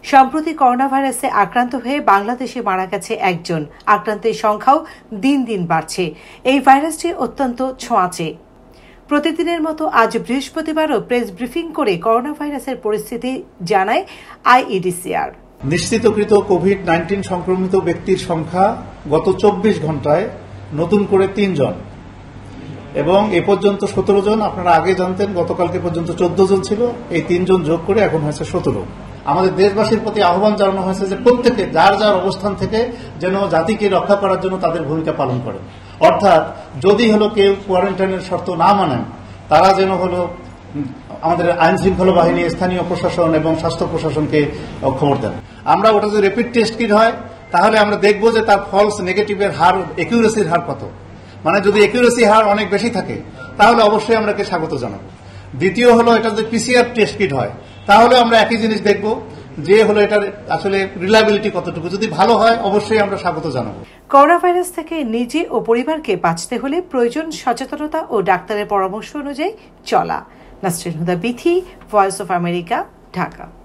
সম্প্রতি করোনা ভাইরাসে আক্রান্ত হয়ে বাংলাদেশে মারা গেছে একজন। আক্রান্তের সংখ্যাও দিন দিন বাড়ছে। এই ভাইরাসটি অত্যন্ত ছোঁয়াচে। প্রতিদিনের মতো আজ বৃহস্পতিবারও প্রেস ব্রিফিং করে করোনা ভাইরাসের পরিস্থিতি জানায় আইইডিসিআর। নিশ্চিতকৃত কোভিড-19 সংক্রমিত ব্যক্তির সংখ্যা গত 24 ঘন্টায় নতুন করে 3 জন এবং এ পর্যন্ত 17 জন। আপনারা আগে জানতেন গতকালকে পর্যন্ত 14 জন ছিল। এই 3 জন যোগ করে এখন হয়েছে 17। আমাদের দেশবাসীর প্রতি আহ্বান জানানো হয়েছে যে প্রত্যেকে যার যার অবস্থান থেকে যেন জাতিকে রক্ষা করার জন্য তাদের ভূমিকা পালন করেন। অর্থাৎ যদি কেউ কোয়ারেন্টাইনের শর্ত না মানেন, তারা যেন আমাদের আইন শৃঙ্খলা বাহিনী, স্থানীয় প্রশাসন এবং স্বাস্থ্য প্রশাসনকে খবর দেন। আমরা ওটা যদি র্যাপিড টেস্ট কিট হয় তাহলে আমরা দেখব যে তার ফলস নেগেটিভের হার, একিউরেসির হার কত। মানে যদি একিউরেসি হার অনেক বেশি থাকে তাহলে অবশ্যই আমরা স্বাগত জানাবো। দ্বিতীয় এটা যদি পিসিআর টেস্ট কিট হয় তাহলে আমরা একই জিনিস দেখব যে এটার আসলে রিলায়েবিলিটি কতটুকু। যদি ভালো হয় অবশ্যই আমরা স্বাগত জানাবো। করোনা ভাইরাস থেকে নিজে ও পরিবারকে বাঁচতে হলে প্রয়োজন সচেতনতা ও ডাক্তারের পরামর্শ অনুযায়ী চলা। Nasrin Huda Bithi, voice of America, Dhaka.